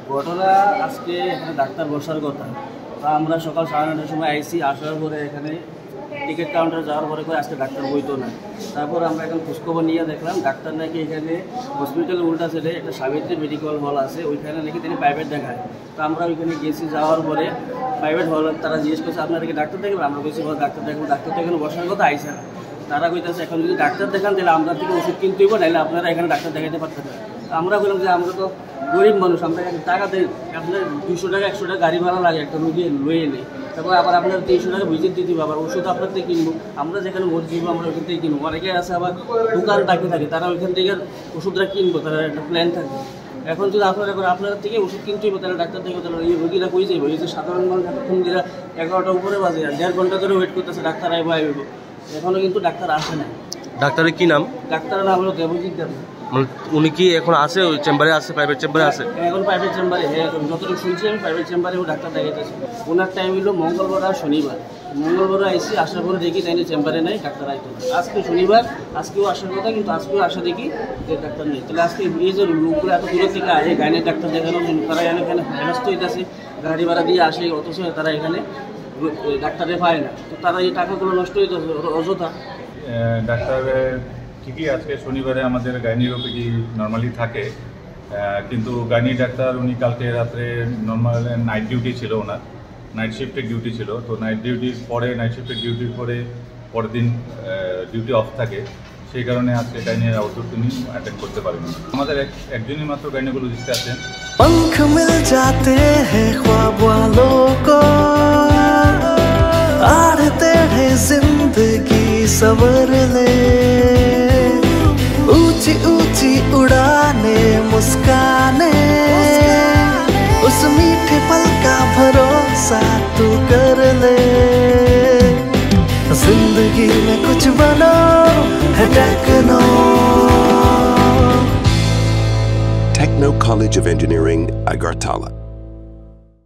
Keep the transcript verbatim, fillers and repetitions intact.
ঘটনা আজকে এখানে ডাক্তার বসার কথা। তা আমরা সকাল সাড়ে নটার সময় আইসি, আসার পরে এখানে টিকিট কাউন্টারে যাওয়ার পরে করে আজকে ডাক্তার বইতো না। তারপর আমরা এখন খোঁজখবর নিয়ে দেখলাম ডাক্তার নাকি এখানে হসপিটালের উল্টা সাইডে একটা সাবিত্রী মেডিকেল হল আছে, ওইখানে নাকি তিনি প্রাইভেট দেখায়। তো আমরা ওইখানে গেছি, যাওয়ার পরে প্রাইভেট হল তারা জিজ্ঞেস করছে আপনারা কি ডাক্তার দেখবেন? আমরা বলছি ডাক্তার দেখবো। ডাক্তার তো এখানে বসার কথা আইসে না। তারা কইতেছে এখন যদি ডাক্তার দেখান তাহলে আমরা থেকে ওষুধ কিনতে হইব, নাহলে আপনারা এখানে ডাক্তার দেখাতে পারতেন না। আমরা বললাম যে আমরা তো গরিব মানুষ, আমরা টাকা দেয় আপনার দুশো টাকা একশো টাকা গাড়ি ভাড়া লাগে একটা রুগী লয়ে নেই, তারপর আবার আপনার তিনশো টাকা ভিজিট দিতে হবে, আবার ওষুধ আপনার থেকে কিনবো। আমরা যেখানে মর্জি আমরা ওইখান থেকে কিনবো। অনেকে আছে আবার দোকান ডাকে থাকে, তারা ওইখান থেকে ওষুধটা কিনবো, তারা একটা প্ল্যান থাকে। এখন যদি আপনারা এখন আপনার থেকে ওষুধ কিনতে হইব, তাহলে ডাক্তার দেখবো, তাহলে এই রোগীরা কই যাইব? এই যে সাধারণ মানুষ এতক্ষণ দিরা এগারোটার উপরে বাজে, আর দেড় ঘন্টা ধরে ওয়েট করতেছে ডাক্তার আইব আইব, এখনও কিন্তু ডাক্তার আসে না। ডাক্তারের কি নাম? ডাক্তারের নাম হলো দেবজিৎ দেব। মানে উনি কি এখন আছে ওই চেম্বারে আছে, প্রাইভেট চেম্বারে আছে? এখন প্রাইভেট চেম্বারে, হ্যাঁ এখন যতটুকু শুনছি আমি প্রাইভেট চেম্বারে ও ডাক্তার দেখাইতেছে। ওনার টাইম হলো মঙ্গলবার আর শনিবার। মঙ্গলবার আইসি, আসার পরে দেখি তাই চেম্বারে নেই, ডাক্তার আইতো না। আজকে শনিবার, আজকেও আসার কথা, কিন্তু আজকেও আসা দেখি যে ডাক্তার নেই। তাহলে আজকে এই যে লোকগুলো এত দূরের থেকে আসে গাইনের ডাক্তার দেখানোর জন্য, তারা এখানে হেনস্থ হইতেছে, গাড়ি ভাড়া দিয়ে আসে, অথচ তারা এখানে ডাক্তারে পায় না। তো তারা এই টাকাগুলো নষ্ট হইতেছে অযথা। ডাক্তারের ঠিকই আজকে শনিবারে আমাদের গাইনির ওপিডি নর্মালি থাকে, কিন্তু গাইনি ডাক্তার উনি কালকে রাত্রে নর্মাল নাইট ডিউটি ছিল, ওনার নাইট শিফটের ডিউটি ছিল। তো নাইট ডিউটির পরে নাইট শিফটের ডিউটির পরে পরের দিন ডিউটি অফ থাকে, সেই কারণে আজকে গাইনির আউটডোর তিনি অ্যাটেন্ড করতে পারেন। আমাদের একজনই মাত্র গাইনোকোলজিস্ট আছেন। पंख मिल जाते हैं ख्वाब वालों को, आड़ते हैं जिंदगी सवर ले, ऊंची ऊंची उड़ाने मुस्काने, उस मीठे पल का भरोसा तू कर ले। जिंदगी में कुछ बनो है techno. Techno College of Engineering, Agartala.